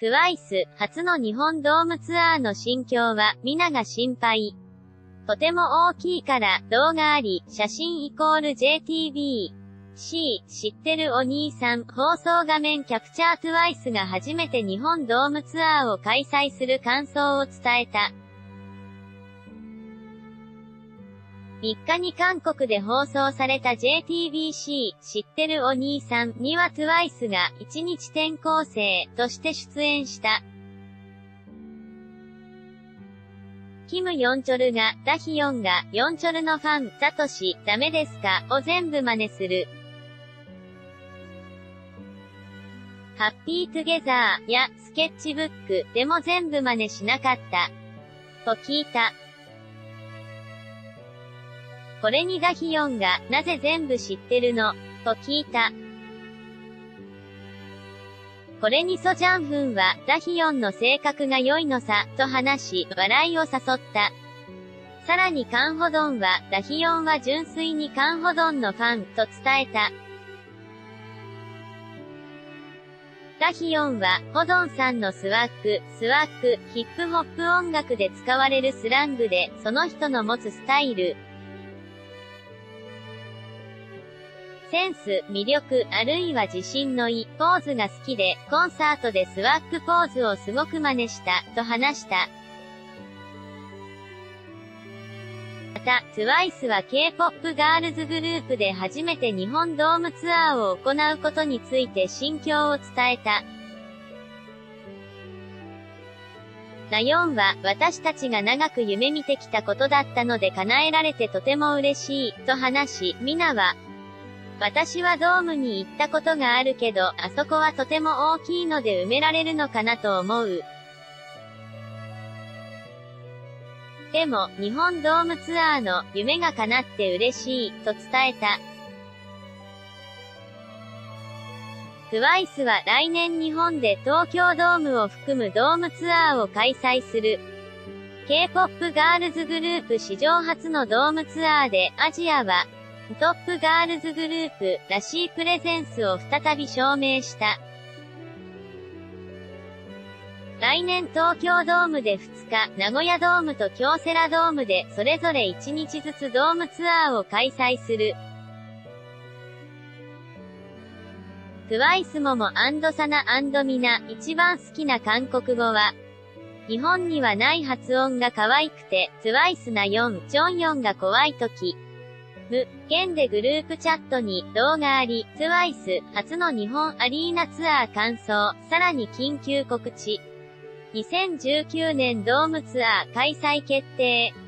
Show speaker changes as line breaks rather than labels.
TWICE 初の日本ドームツアーの心境は、皆が心配。とても大きいから、動画あり、写真=JTB。C、知ってるお兄さん、放送画面キャプチャーTWICEが初めて日本ドームツアーを開催する感想を伝えた。3日に韓国で放送された JTBC、知ってるお兄さんにはTWICEが1日転校生として出演した。キム・ヨンチョルが、ダヒヨンが、ヨンチョルのファン、ザトシ、ダメですかを全部真似する。ハッピートゥゲザーやスケッチブックでも全部真似しなかった。と聞いた。これにダヒヨンが、なぜ全部知ってるのと聞いた。これにソジャンフンは、ダヒヨンの性格が良いのさ、と話し、笑いを誘った。さらにカンホドンは、ダヒヨンは純粋にカンホドンのファン、と伝えた。ダヒヨンは、ホドンさんのスワッグ、ヒップホップ音楽で使われるスラングで、その人の持つスタイル、センス、魅力、あるいは自信のいいポーズが好きで、コンサートでスワッグポーズをすごく真似した、と話した。また、TWICE は K-POP ガールズグループで初めて日本ドームツアーを行うことについて心境を伝えた。ナヨンは、私たちが長く夢見てきたことだったので叶えられてとても嬉しい、と話し、ミナは、私はドームに行ったことがあるけど、あそこはとても大きいので埋められるのかなと思う。でも、日本ドームツアーの夢が叶って嬉しい、と伝えた。TWICE は来年日本で東京ドームを含むドームツアーを開催する。K-POP ガールズグループ史上初のドームツアーで、アジアは、トップガールズグループらしいプレゼンスを再び証明した。来年東京ドームで2日、名古屋ドームと京セラドームでそれぞれ1日ずつドームツアーを開催する。TWICE モモ&サナ&ミナ、一番好きな韓国語は、日本にはない発音が可愛くて、TWICE なヨン、チョンヨンが怖いとき。現でグループチャットに動画あり、TWICE 初の日本アリーナツアー完走、さらに緊急告知。2019年ドームツアー開催決定。